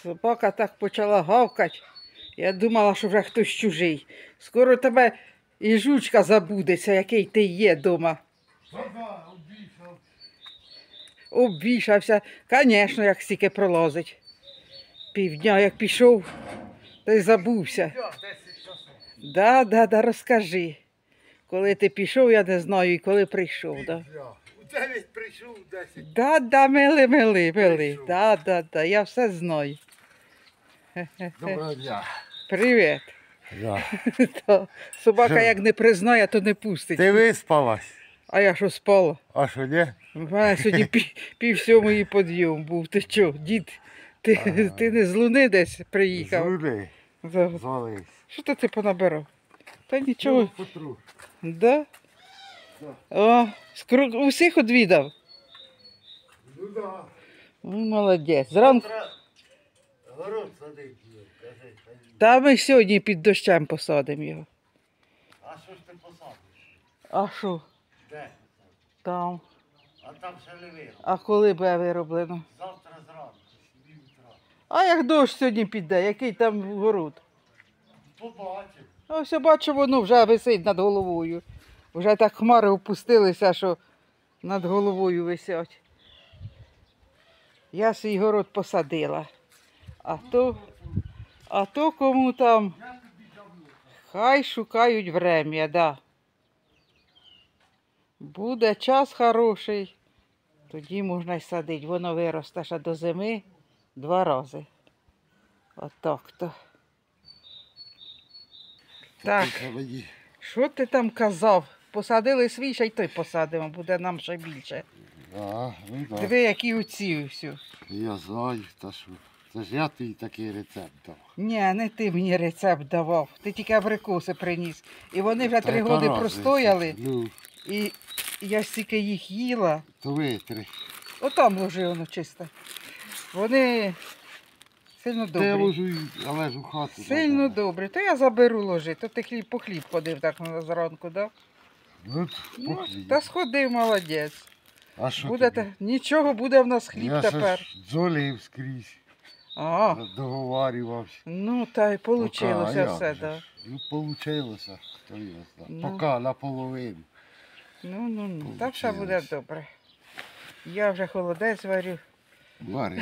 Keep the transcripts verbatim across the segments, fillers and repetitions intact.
Собака так почала гавкати. Я думала, що вже хтось чужий. Скоро тебе і жучка забудеться, який ти є дома. Ага, обійшов. Обвішався. Звісно, як стільки пролазить. Півдня як пішов, та й забувся. десять часов. Да, да, да, розкажи. Коли ти пішов, я не знаю, і коли прийшов. Да, У дев'ять прийшов, у десять. да, да мили, мили, мили. Прийшов. Да, да, да, я все знаю. Доброго дня. Привіт. Да. То собака як не признає, то не пустить. Ти виспалась? А я що спала? А що, ні? У мене сьогодні пів, пів сьомої підйом був. Ти що, дід, ти, Ага. ти не з Луни десь приїхав? Зрули, Да. звались. Що то ти понабирав? Та нічого. Потру. Да? Да. О, скру... усіх одвідав? Ну да. Ну, молодець. Зранку. Завтра город садить, кажи. Та ми сьогодні під дощем посадимо його. А що ж ти посадиш? А що? Де? Там. А там ще не вироб. А коли буде вироблено? Завтра зранку, сім'ї утра. А як дощ сьогодні піде, який там город? Побачимо. Ось я бачу, воно вже висить над головою. Вже так хмари опустилися, що над головою висять. Я свій город посадила. А то, а то кому там, хай шукають врем'я, да. Буде час хороший, тоді можна й садити. Воно виросте ще до зими два рази. Отак-то. Так. Що ти там казав? Посадили свій, ще й той посадимо, буде нам ще більше. Да, ну да. Диви, які оці всі. Я знаю, та що. Це ж я тобі такий рецепт дав. Ні, не ти мені рецепт давав. Ти тільки абрикоси приніс. І вони вже Та три яка роки разниця? простояли, Ну, і я стільки їх їла. то витри. Отам ложи воно чисто. Вони сильно Та я добрі. ложу, і- але ж у хату. Сильно забрав. добрі. То я заберу ложи. То ти хліб по хліб ходив так зранку, да? Ну, Ну, похліб. та сходив, молодець. А що Будете... тобі? Нічого, буде в нас хліб Я ще тепер. ж дзолів скрізь, А, договарювався. ну та й Пока, вийшло а як все, же да. ж? Ну, получилося, хто його знає. Ну. Поки наполовину. Ну, ну, ну, так все буде Получилось. добре. Я вже холодець варю. Вари.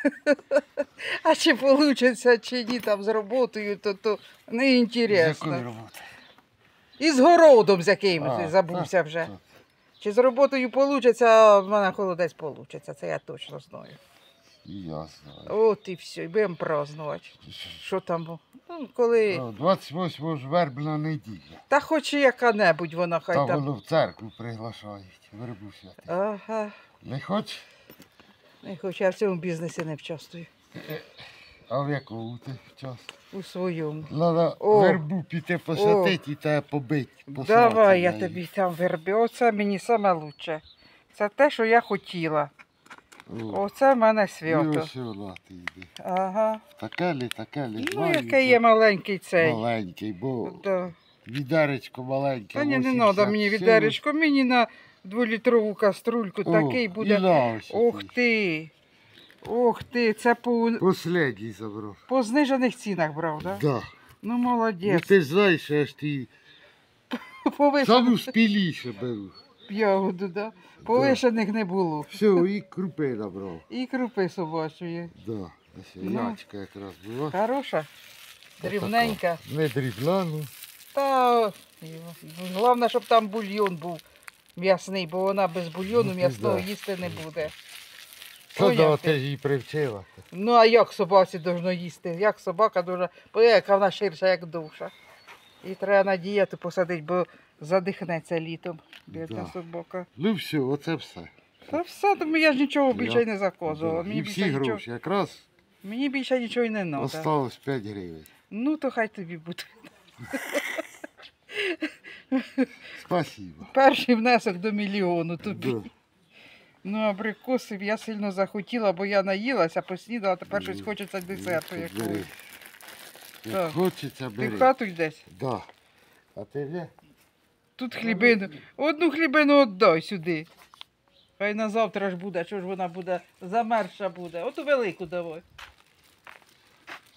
А чи вийде, чи ні там з роботою, то, то не З якої інтересно. роботи? І з городом з якимось, А, забувся так, вже. так. Чи з роботою вийде, а в мене холодець вийде, це я точно знаю. І я знаю. От і все, і будемо празднувати. Що там? Ну, коли... Ну, двадцять восьмого ж вербна неділя. Та хоч і яка-небудь вона хай Та там. воно в церкву приглашають. Вербу святи. Ага. Не хоч? Не хоч, я в цьому бізнесі не вчаствую. А в якому ти час? У своєму. Треба О. вербу піти посадити і тебе побити. посрати Давай я нею. тобі там верби. Оце мені саме лучше. Це те, що я хотіла. О. Оце в мене І свято. ось вона ти йди. Ага. Таке лі, таке лі. Ну, знаю, який є маленький цей. Маленький, бо Да. відеречко маленьке. Та ні, не вісімдесят треба мені сім. відеречко, мені на дволітрову каструльку О, такий буде. і на ось Ох такий. ти! Ох ти, це по, Последній забрав. по знижених цінах брав, так? Да? Да. Ну Ну молодець. ти ж знаєш, що я ж ти Повишених саму спіліше беру. ягоду, да? Повишених не було. Все, і крупи набрав. І крупи собачої. Да. Ось Ну. ячка якраз була. Хороша, дрібненька. Не дрібна, ну. Та головне, щоб там бульйон був м'ясний, бо вона без бульйону Ну, ти м'ясного да. їсти не буде. Та да, Поняв ти ти? ж її привчила. Ну а як собаці должно їсти? Як собака должна, бо яка вона ширша, як душа. І треба на дієту посадити, бо задихнеться літом. Бідна Да. собака. Ну все, оце все. Та все, тому я ж нічого більше Я- й не заказувала. Да. Мені І більше, всі нічого, гроші, якраз мені більше нічого й не треба. осталось п'ять гривень. Ну то хай тобі буде. Спасибо. Перший внесок до мільйону тобі. Да. Ну, абрикосів я сильно захотіла, бо я наїлася, поснідала, тепер щось хочеться десерту Ну, якогось. бери. Як Так. хочеться, Ти в бери. хату йдеш? Да. А ти де? Тут хлібину. Одну хлібину віддай сюди. Хай на завтра ж буде, що ж вона буде, замерзша буде. Оту велику давай.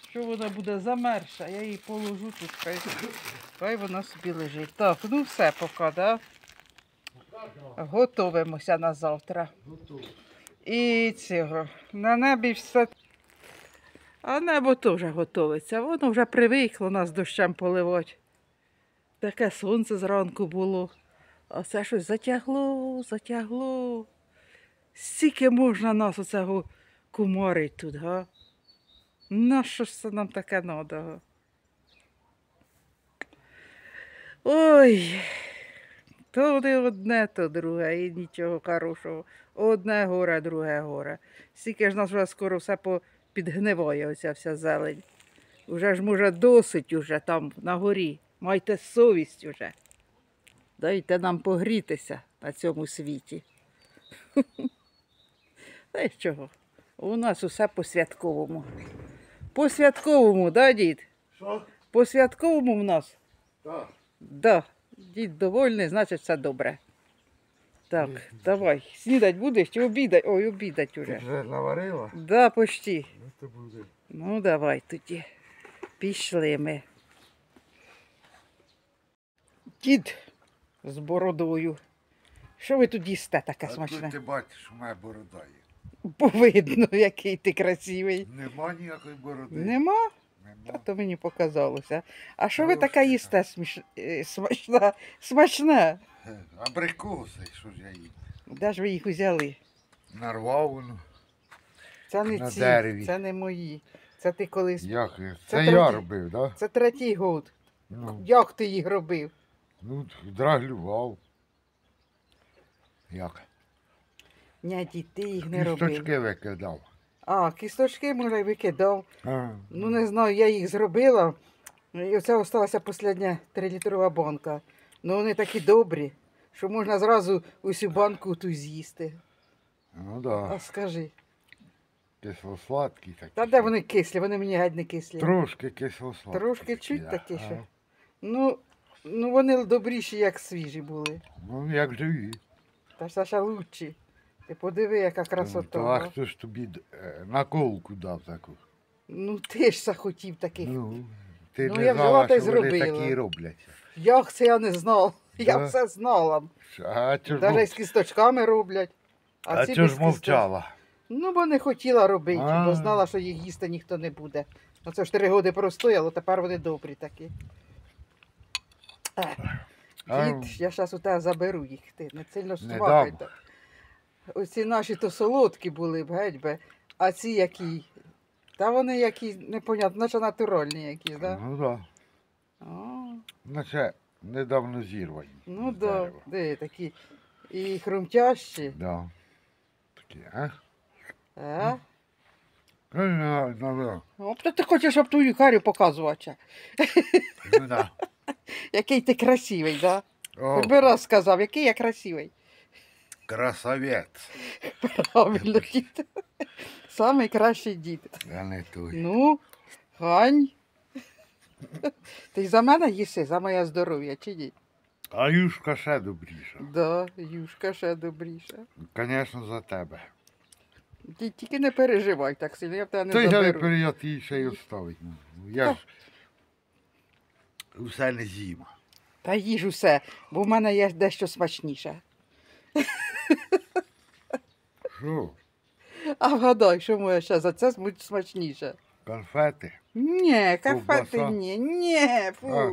що вона буде замерша, я її положу тут, хай, хай вона собі лежить. Так, ну все поки, да? Готовимося на завтра. І цього, на небі все. А небо теж готовиться. Воно вже привикло нас дощем поливати. Таке сонце зранку було. А це щось затягло, затягло. Скільки можна нас оцього кумарить тут, га? Нащо ж це нам таке надо, га? Ой, то не одне, то друге, і нічого хорошого. Одне горе, друге горе. Скільки ж нас вже скоро все підгниває, оця вся зелень. Уже ж, може, досить уже там на горі. Майте совість уже. Дайте нам погрітися на цьому світі. Та й чого? У нас усе по-святковому. По-святковому, да, дід? Що? По-святковому в нас? Так. Да. Дід довольний, значить все добре. Так, давай. Снідать будеш чи обідать? Ой, обідать Ти уже. вже наварила? Да, почти. Ну, то буде. Ну, давай тоді. Пішли ми. Дід з бородою. Що ви тут їсте таке А смачне? тут ти бачиш, у мене борода є. Повидно, який ти красивий. Нема ніякої бороди. Нема? Нема. То мені показалося. А що ви Трошки таке їсте сміш... е, смачне? Смачне? Е, Абрикоси, що ж я їм? Де ж ви їх взяли? Нарвав воно. Це не На ці, дереві. це не мої. Це ти колись. Як? Це, Це це третій. я робив, так? Да? Це третій год. Ну, Як ти їх робив? ну, драглював. Як? Ні, дід, ти їх не робив. Кісточки викидав. А, кісточки, може, й викидав. А, Ну, не знаю, я їх зробила. І оце осталася остання трилітрова банка. Ну, вони такі добрі, що можна зразу усю банку ту з'їсти. ну А да. скажи, Кисло-сладкі такі. та де вони кислі? Вони мені геть не кислі. Трошки кисло-сладкі. Трошки такі, чуть да. такі ще. А, Ну, ну вони добріші, як свіжі були. Ну, як живі. Та ж ще лучші. Ти подиви, яка красота. То, а га. хто ж тобі е, наколку дав таку? Ну, ти ж захотів таких. Ну, ти Ну, не я взяла знала, та й що вони зробила. такі робляться. Як це я не знала? Я Да. все знала. А чого ж, Навіть мов... з кісточками роблять. а ці чого без ж мовчала? Ну, бо не хотіла робити, А. бо знала, що їх їсти ніхто не буде. Оце ж три роки простояло, тепер вони добрі такі. Е, А. Дід, я зараз у тебе заберу їх, ти не сильно Не смакай. дам. Оці наші то солодкі були б, геть би, а ці які. Та вони які, непонятно, наче натуральні якісь, так? Да? Ну так. О, Наче недавно зірвані. ну з да, дерева. де такі. І хрумтящі. Да. Такі, а? А? Ну, ну, ну, О, то ти хочеш, щоб твою карю показувати. ну, да. Який ти красивий, да? О, Хоч би раз сказав, який я красивий. красавець. Правильно, дід. Самий кращий дід. Я не той. Ну, Гань. Ти й за мене їси, за моє здоров'я, чи ні? А юшка ще добріша. Да, юшка ще добріша. Звісно, за тебе. Ті- Тільки не переживай так сильно, я в тебе не Та я не заберу. перейот її ще й оставить. Ну, я ж усе не з'їм. Та їж усе, бо в мене є дещо смачніше. Що? А вгадай, що моє ще за це смач- смачніше? Конфети? Ні, кафети Ковбаса? ні, ні, фу. А.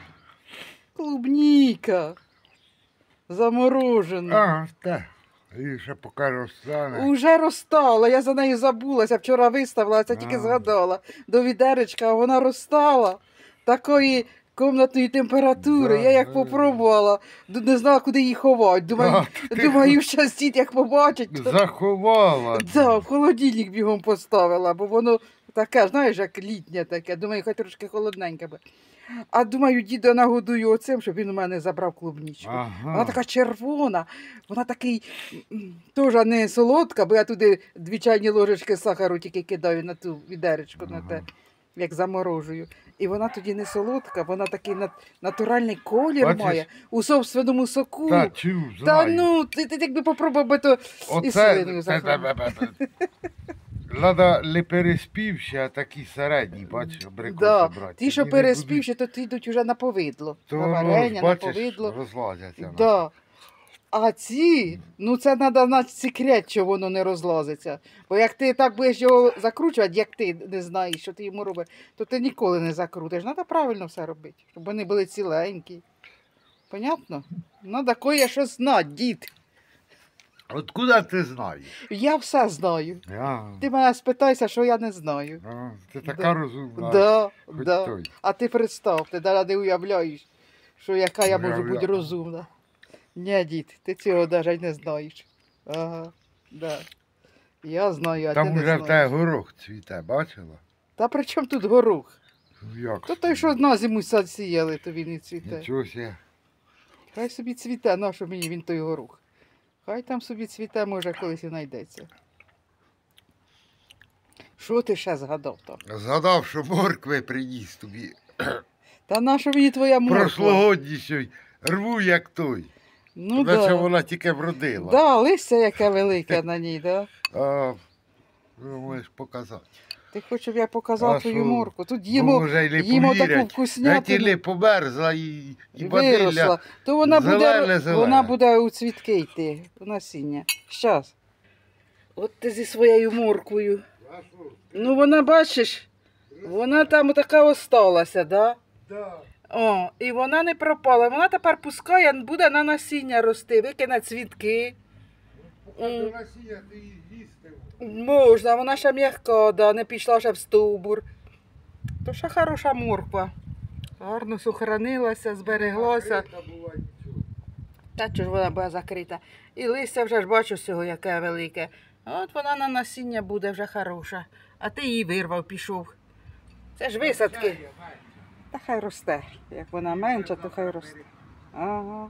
Клубніка. Заморожена. Ага, так. І ще поки розтане. Уже розтала, я за нею забулася, вчора виставила, а це тільки А. згадала. До відеречка, а вона розтала. Такої комнатної температури. Да, Я як да. попробувала, д- не знала, куди її ховати. Думаю, А, ти думаю, щас дід як побачить. то- заховала. Да, в холодильник бігом поставила, бо воно таке, знаєш, як літнє таке. Думаю, хай трошки холодненьке буде. А думаю, діда нагодую оцим, щоб він у мене забрав клубничку. Вона Ага. така червона, вона такий, м, теж не солодка, бо я туди дві чайні ложечки сахару тільки кидаю на ту відеречку, на те, Ага. як заморожую. І вона тоді не солодка, вона такий нат- натуральний колір Бачиш? має у собственному соку. Та чув, Та знаю. ну, ти, ти якби попробував би то і Оце, слиною це, захлебнув. це, це, це. Надо не переспівши, а такі середні, бачиш, абрикоси Да. брати. Ті, що Тоді не переспівши, то ті йдуть уже на повидло. будуть- То На воно, варення, на бачиш, повидло. розлазяться. Да. А ці, ну це треба знати секрет, що воно не розлазиться. Бо як ти так будеш його закручувати, як ти не знаєш, що ти йому робиш, то ти ніколи не закрутиш. Треба правильно все робити, щоб вони були ціленькі. Понятно? Треба кое що знати, дід. Откуда ти знаєш? Я все знаю. Я... Ти мене спитайся, що я не знаю. А, ти така Да. розумна. Да, хоч да. той. А ти представ, ти навіть не уявляєш, що яка я можу бути Уявляю. розумна. Ні, дід, ти цього навіть не знаєш. Ага, да. Я знаю, а Там ти не уже в тебе знаєш. горох цвіте, бачила? Та при чому тут горох? Ну, Як? То той, що на зиму сад сіяли, то він і цвіте. Нічого себе. Хай собі цвіте, на що мені він той горох. Хай там собі цвіте, може, колись і знайдеться. Що ти ще згадав там? Згадав, що моркви приніс тобі. Та на що мені твоя морква? Прошлогодніший. Рву, як той. Ну Наче да. вона тільки вродила. Да, листя яке велике на ній, да? А, ну, можеш показати. Ти хочеш, щоб я показав А твою що? морку? Тут Бо, їмо, може, й не їмо таку повірять. вкуснятину. Гетілі померзла і, і Виросла. бадилля. То вона буде, зелене, зелене. вона буде у цвітки йти, у насіння. Щас. От ти зі своєю морквою. Ну вона, бачиш, вона там така осталася, да? Да. О, і вона не пропала. Вона тепер пускає, буде на насіння рости, викине цвітки. До насіння ти її їсти. Можна, вона ще м'яка, да, не пішла ще в стовбур. То ще хороша морква. Гарно сохранилася, збереглася. Закрита була, нічого. Та чого ж вона буде закрита. І листя вже ж бачу всього, яке велике. От вона на насіння буде вже хороша. А ти її вирвав, пішов. Це ж висадки. Та хай росте. Як вона менша, то хай росте. Ага.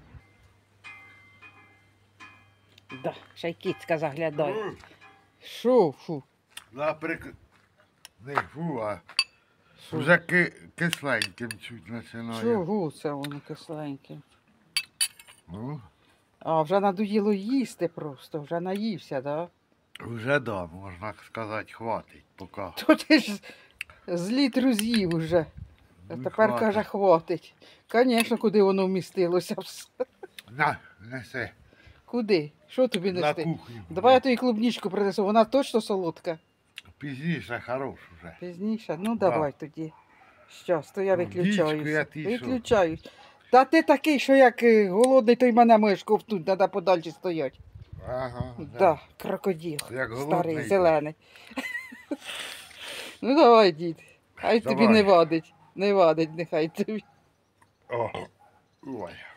Да, ще й кицька заглядає. М, Шо, фу. Наприклад, не фу, а Шо? вже ки, кисленьким чуть починає. Чого це воно кисленьке? Ну, А, вже надоїло їсти просто, вже наївся, да? вже да, можна сказати, хватить поки. То ти ж з літру з'їв уже. А Не тепер хватить. каже, хватить. Звісно, куди воно вмістилося все. На, неси. Куди? Що тобі На нести? кухню. Давай я тобі клубничку принесу, вона точно солодка. Пізніше хорош вже. Пізніше. Ну Да. давай тоді. Щас, то я Клубничку виключаюся. я ти що? Виключаюсь. Та ти такий, що як е, голодний, то й мене можеш ковтнути, треба подальше стояти. Ага, да. Да, крокодил. Як Старий, голодний. зелений. Ну давай, дід. Хай тобі Давай. не вадить. Не вадить, нехай тобі. О, ой.